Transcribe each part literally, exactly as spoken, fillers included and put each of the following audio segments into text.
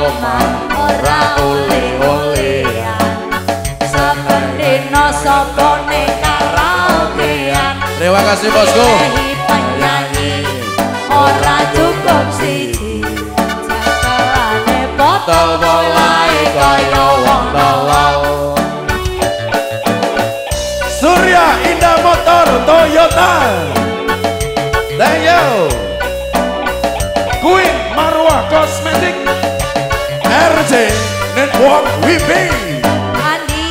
omah ora oleh-olehan. Saben dina sapa ning karaokean. Terima kasih bosku. Penyanyi ora cukup siji. Jakalane botol wae kaya wong tolol. Surya Indah Motor Toyota. Thank you. Queen Marwah Cosmetic. R J Network W P. Andi.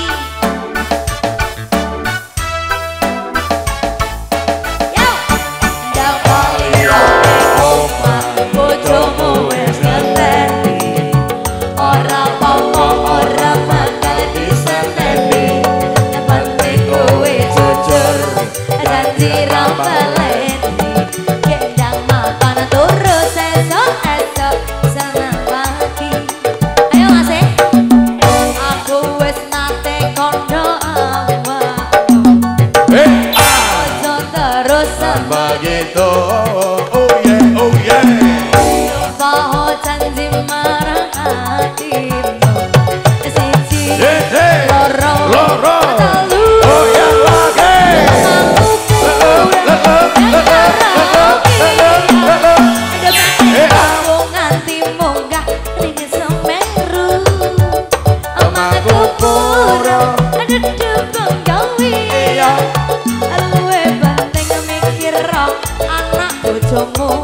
Yo. Ndang kaya omah bojomu wis ngerti. Ora apa-apa ora bakal diseneni. Yang penting kowe jujur janji ra baleni. Gendang mapan turu sesuk-esuk seneng pagi. Ayo Mas e. Aku wis nate kondo awakku. Hey, Ojo terus begitu. Oh yeah, oh yeah. Sumpah janji marang hatimu. Siji, Hey, hey. loro, Loro. telu. Oh yeah lagi. Aku kurang yang karaokean. Depan aku nganti munggah ning Semeru. Omahku pura ada debang gawe. Luwe penting mikir anak bojomu.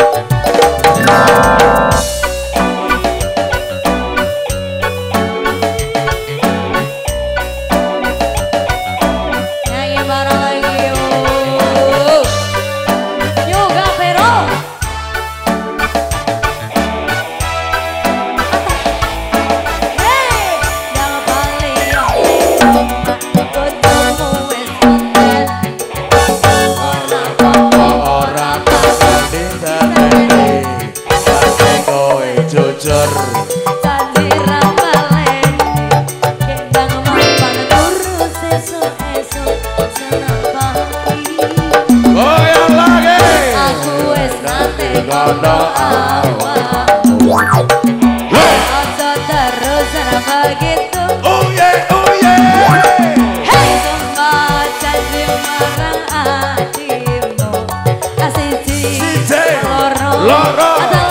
Nyanyi bareng lagi yuk. Yuk Gapero. Hey, jangan balik. Bojomu wis konten. Ora apa-apa Ora bakal diseneni. Sampai kowe jujur. janji ra baleni. Gendang mapan turu sesuk-esuk seneng pagi. Goyang lagi. Aku wis nate Kondo awakmu. Ojo terus ra begitu. Oh yeah, oh yeah. Hey, sumpah janji marang hatimu. Siji, Siji, loro, loro. telu.